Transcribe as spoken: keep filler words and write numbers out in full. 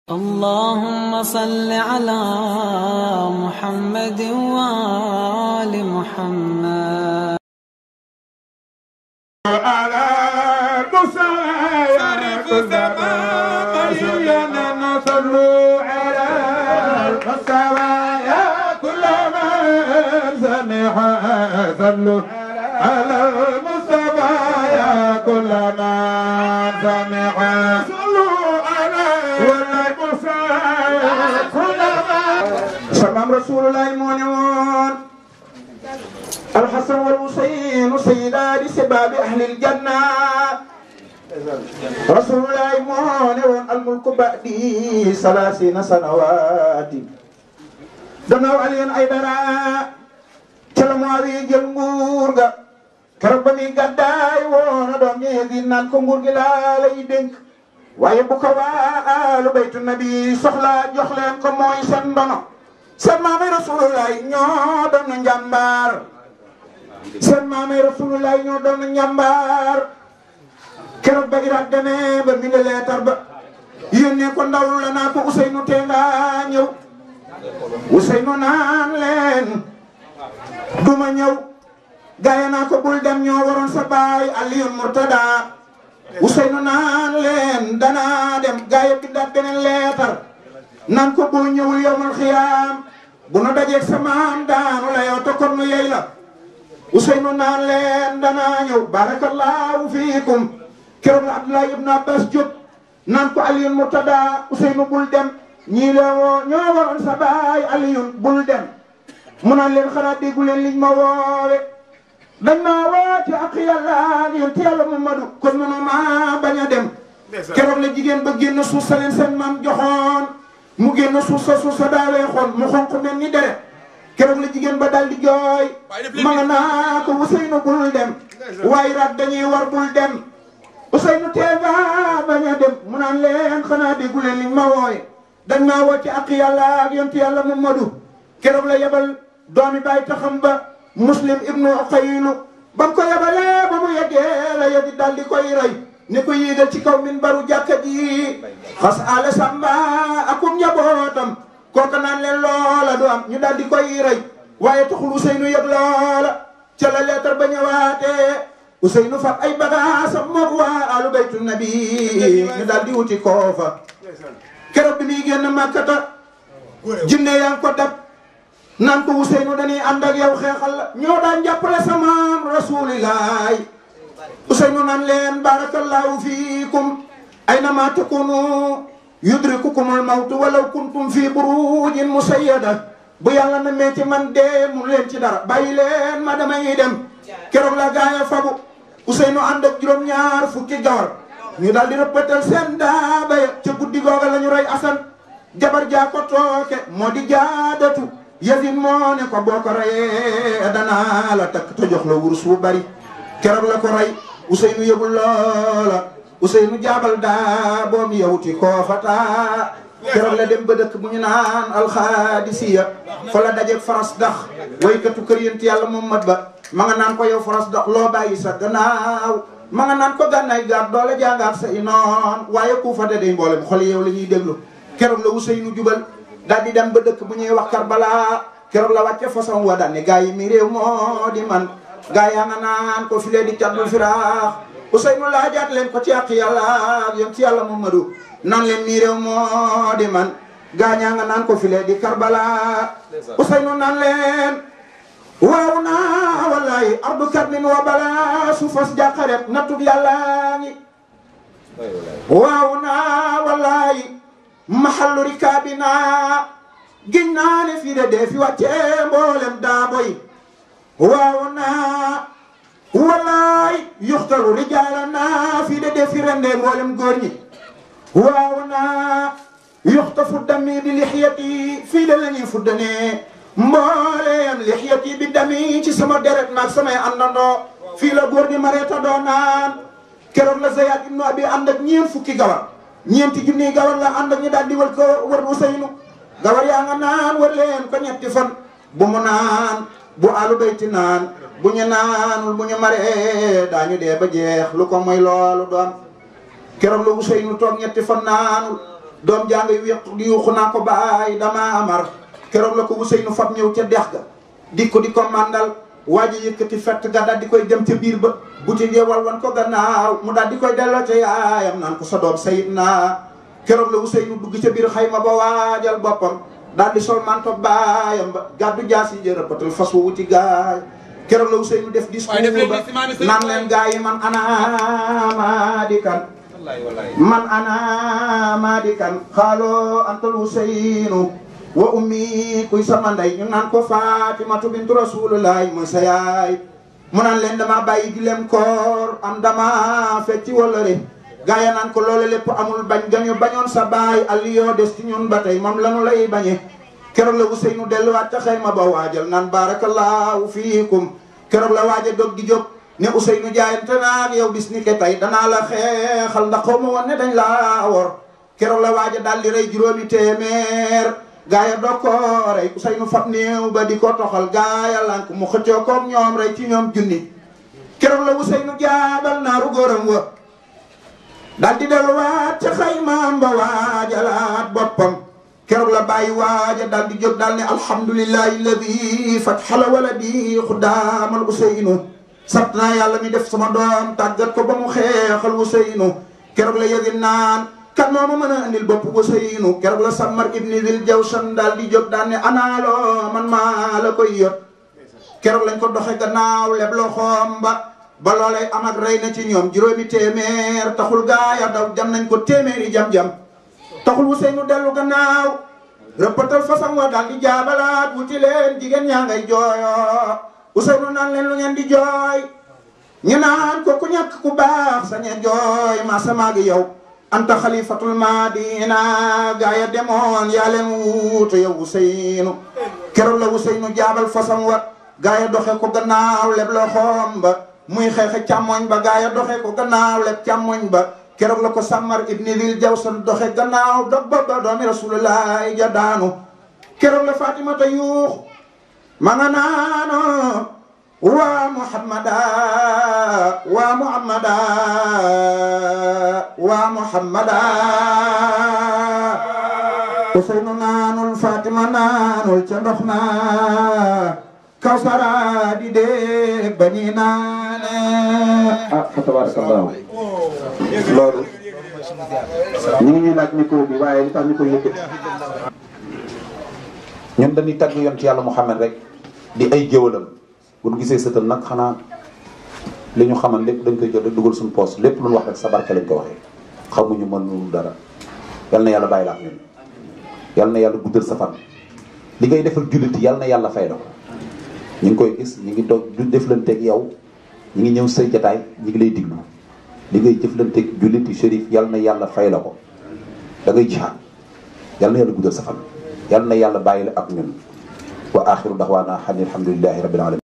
اللهم صل على محمد وآل محمد. على مصايب الزمان صلوا على المصايا كل من سمع صلوا على المصايا كل من سمع صلوا على المصايا كل من سلام رسول الله المنون الحسن والحسين سيدان شباب أهل الجنة رسول الله مهون الملك بعدي ثلاثين سنوات دناو علينا أي دراء كلمة جلمور كرب مي قداي وانا دوم يزين نان كمبور لا lay dénk waaye bu ko waa alu baytu nabi soxla jox leen ko mooy seen ndono seen maamay rasulullah ñoo doon na njàmbaar seen maamay rasulullah ñoo doon na njàmbaar keroog ba Irak demee ba bind leetar ba yónnee ko ndaw la naa ko Ousseynou tee nga ñëw Ousseynou naan leen duma ñëw gaaya naa ko bul dem ñoo waroon sa baay Alioune Murtada Ousseynou naan leen danaa dem gaaya bindaat beneen leetar naan ko boo ñëwul yawmal xiyaam bu nu dajeeg sa maam daanu la yow te kon nu yey la Ousseynou naan leen danaa ñëw barakallahu fiikum keroog la Abdoulaye ibn Abbas jóg naan ko Alioune Murtada Ousseynou bul dem ñii la woo ñoo waroon sa baay Alioune bul dem mu naan leen xanaa déggu leen liñ ma woowe dañ maa woo ci ak yàlla yonent yàlla Muhammadu kon mënu maa bañ a dem keroog la jigéen ba génn suuf sa leen seen maam joxoon mu génn suuf sa suuf sa daawee xoon mu xonq mel ni deret keroog la jigéen ba dal di jooy ma nga naa ko Ousseynou bul dem waaye rat dañuy war bul dem Ousseynou teeva bañ a dem mu naan leen xanaa déggu leen liñ ma wooye dañ maa woo ci ak yàlla ak yonent yàlla Muhammadu keroog la yebal doomi baay taxam ba Muslim ibnu Uqaylu ba mu ko yebalee ba mu yeggee la yedi dal di koy rey ni ko yéegal ci kaw min baru jàkka ji xas ale samba akum njabootam kooka naan leen loola du am ñu dal di koy rey waaye taxul Ousseynou yëg loola ca la leetar ba ñëwaatee Ousseynou fab ay bagaasam moog waa alu baytu nabi ñu dal di wuti koofa keroog bi muy génn Makkata jinne yaa ngi ko dab naan ko Ousseynou dañuy ànd ak yow xeexal la ñoo daan jàppale sa maam rasulillahi Ousseynou naan leen barakallahu fiikum aynama takunu yudrikukumul mawtu walaw kuntum fi burujin musayyada bu yàlla na mee ci man dee mu leen ci dara bàyyi leen ma damay dem keroog la gaaya fabu Ousseynou ànd ak juróom-ñaar fukki gawar ñu daal di rëppatal seen daaba ya ca guddi googa la ñu rey Asan jabar jaa ko tooke moo di jaadatu Yazid moo ne ko boo ko reyee danaa la takk te jox la wurus bu bari keroog la ko rey Ousseynou yëgul loola Ousseynou jaabal daa boom yawti koofata keroog la dem ba dëkk bu ñu naan alxaadisiya fa la dajeeg faras dax waykatu kër yent yàlla Muhammad ba ma nga naan ko yow faras dax loo bàyyi sa gannaaw ma nga naan ko gànnaay gaar doole jàngaat sa inoon waaye ku fa de day mboolem xol yow la ñuy déglu keroog la Ousseynou jubal daal di dem ba dëkk bu ñuy wax Karbala keroog la wàcce façon wa daal ne gaa yi mi réew moo di man gaa yaa nga naan ko filee di caddul firaax Ousseynou laajaat leen ko ci àq yàlla yom ci yàlla Muhammadu nan leen mi réew moo di man gaa ñaa nga naan ko filee di Karbala Ousseynou nan leen waaw naa wallahi ardu kadmin wa bala su fas jàqaret nattub yàlla ngi waaw naa wallahi mahallu rikaabina giñ naa ne fii de dee fi wàccee mboolem daa boy waaw naa wallaay yuxtaru rijaala naa fii de dee fi rendee mboolem góor ñi waaw naa yuxtafu dami bi lixyati fii de la ñuy fuddanee mboolem lixyati bi dami ci sama deret maag samay àndandoo fii la góor di mareeta doo naan keroog la Zayd ibnu Abi ànd ak ñeent fukki gawar ñeenti junniy gawar la ànd ak ñu daal di wër ko wër Ousseynou gawar yaa nga naan wër leen ko ñetti fan bu mu naan bu alu bayti naan bu ñu naanul bu ñu maree daañu dee ba jeex lu ko mooy loolu doon keroog la Ousseynou toog ñetti fan naanul doom jaa ngay wéq di yuuxu naa ko baay dama amar keroog la ko Ousseynou fab ñëw ca dex ga di ko di ko màndal waa ji yëkkati fett ga daal di koy dem ca biir ba buti ngeewal wan ko gannaaw mu daal di koy delloo ca yaayam naan ko sa doom sayit naa keroog la Ousseynou dugg ca biir xayma ba waajal boppam daal di sol manto baayam ba gàddu jaasi jërëpatal fas wa wuti gaay keroog la Ousseynou def discours ba naan leen gaa yi man ana maa di kan man ana maa di kan xaaloo antal Ousseynou wa ummi kuy sama ndey ñu naan ko Fatimatu bintu Rasulullahi mooy sa yaay mu naan leen dama bàyyi gileem koor am dama fecci wala re gaa ya naan ko loole lépp amul bañ gañu bañoon sa baay Aliou des ci ñun ba tey moom lanu lay bañe keroog la Ousseynou delluwaat ca xayma ba waajal naan barakallahu fiikum keroog la waaja dog di jóg ne Ousseynou jaayante naag yow bis ni ke tey danaa la xeexal ndax xaw ma woon ne dañ laa wor keroog la waaja daal di rey juróomi téeméer gaaya doo ko rey Ousseynou fab néew ba di ko toxal gaaya lank mu xëccoo koog ñoom rey ci ñoom junni keroog la Ousseynou jaabal naaru góoram wa daal di delluwaat ca xaymaam ba waajalaat boppam keroog la bàyyi waaja daal di jóg daal ne alhamdulillahi alladi fathala waladi xuddaamal Ousseynou sant naa yàlla mi def sama doom tàggat ko ba mu xeexal Ousseynou keroog la yëgi naan kan moo ma mën a andil bopp Ousseynou keroog la Sammar ibni Dil Jawshan daal di jóg daal ne anaaloo man maa la koy yot keroog lañ ko doxe gannaaw leb loxoom ba ba loolay am ak rey na ci ñoom juróomi téeméer taxul gaaya daw jam nañ ko téeméeri jam-jam taxul Ousseynou dellu gannaaw rëppatal fasam wa daal di jaabalaat wuti leen jigéen ñaa ngay jooyo Ousseynou naan leen lu ngeen di jooy ñu naan ko ku ñàkk ku baax sañe jooy maa sama gi yow anta xalifatul madina gaaya demoon yaa leen wuutu yow Ousseynou keroog la Ousseynou jaabal fasam wa gaaya doxe ko gannaaw leb loxoom ba muy xeexe càmmoñ ba gaaya doxe ko gannaaw leb càmmoñ ba keroog la ko Sammar ibni Dil Jawshan doxe gannaaw dog ba ba doomi Rasulullahi ja daanu keroog la Fatimata yuux ma nga naano waa Muhammada waa Muhammada waa Muhammada Ousseynou naanul Fatima naanul ca ndox na Kawsara di dee ba ñuy naane ah fa tabarakallah loolu ñu ngi ñuy laaj micro bi waaye li tax ñu koy yëkkati ñun dañuy tagg yonent yàlla Muhammad rek di ay géwalam bu ñu gisee sëtal nag xanaa li ñu xamal lépp dañ koy jot rek dugal suñu poos lépp lu ñu wax rek sa barke lañ ko waxee xamuñu mën nu dara yal na yàlla bàyyi la ak ñun yal na yàlla guddal sa fan li ngay defal jullit yal na yàlla fay la ko ñu ngi koy gis ñu ngi toog du deflanteeg yow ñu ngi ñëw say jataay ñu ngi lay diglu li ngay jëflanteeg jullit yi Chérif yal na yàlla fay la ko da ngay jihaad yal na yàlla guddal sa fan yal na yàlla bàyyi la ak ñun wa axiru daxwaana alhamdulillahi rabbil alamin